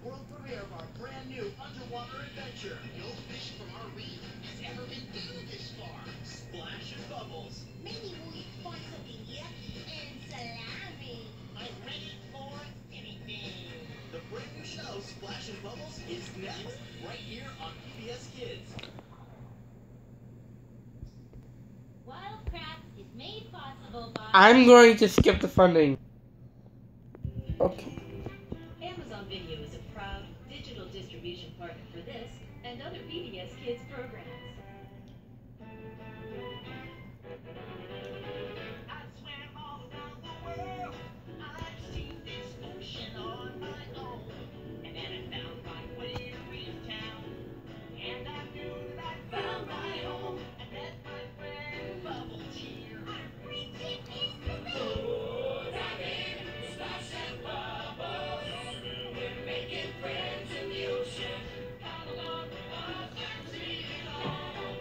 world premiere of our brand new underwater adventure. No fish from our reef has ever been down this far. Splash and Bubbles. Maybe we'll find something yucky and salami. I'm ready for anything. The brand new show, Splash and Bubbles, is next, right here on PBS Kids. Wildcraft is made possible by... I'm going to skip the funding. Okay. Amazon Video is a proud digital distribution partner for this and other PBS Kids programs. I swam all around the world. I've seen this ocean on my own. And then I found my way to Reeftown. And I knew that I found my home. I met my friend Bubbles here. Our friendship is the best. Splash and Bubbles. We're making friends in the ocean. Come along with us and see it all.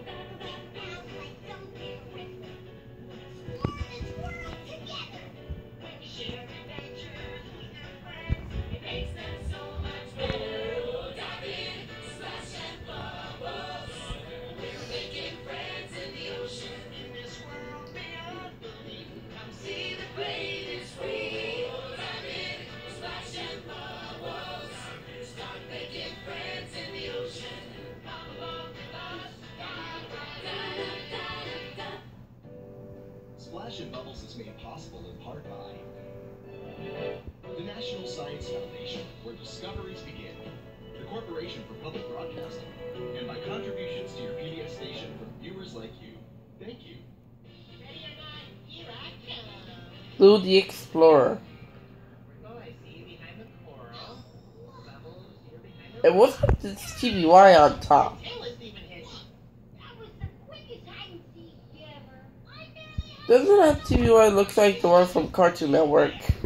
When we share adventures with our friends, it makes them so much better. Dive in, splash and bubbles. We're making friends in the ocean. In this world beyond belief, come see the greatest reef. Dive in, splash and bubbles. Start making friends in the ocean. Come along with us. Da-da-da-da-da-da. Splash and Bubbles is made possible in part by the National Science Foundation, where discoveries begin, the Corporation for Public Broadcasting, and by contributions to your PBS station from viewers like you. Thank you. Ready or not, here I come. Lou the Explorer. Oh, I see you behind the coral. Bubbles, you're behind the It wasn't this TBY on top. tail isn't even hitched. That was the quickest hide and seek ever. I barely had... Doesn't that TBY look like the one from Cartoon Network?